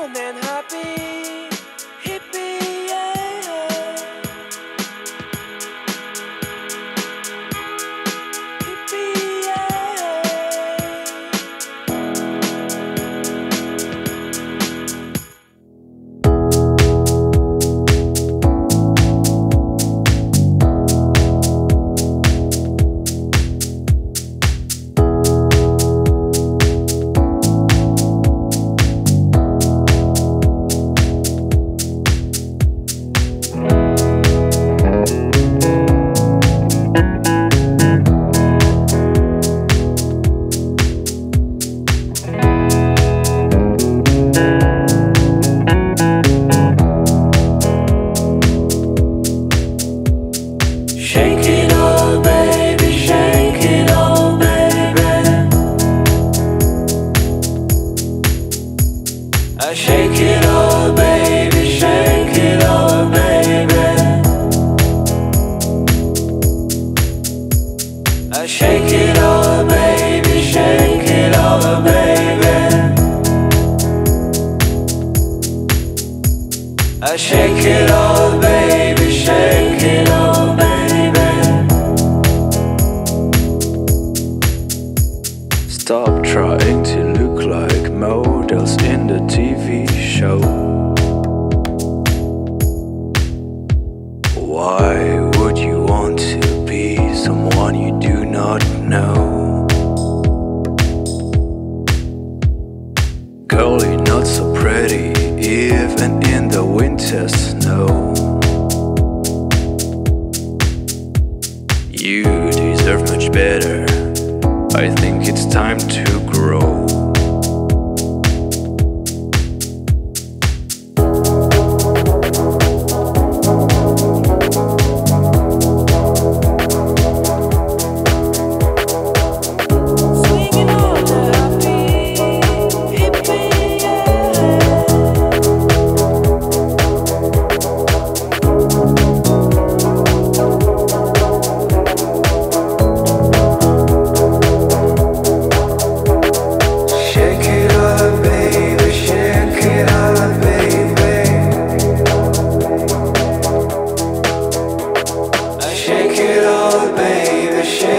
alone and happy. Hippie, yeah. Hippie, yeah. Shake it all, baby, shake it all, baby. I shake it all, baby, shake it all, baby. I shake it all, baby, shake it all, baby. I shake it all, baby, shake it all, baby. Stop trying to look like models in the TV show. Why would you want to be someone you do not know? Girl, you're not so pretty, even in the winter snow. You deserve much better. I think it's time to grow. Swinging on the happy, hippie, yeah. Shake it up, baby, shake it up, baby. I shake it all, baby, shake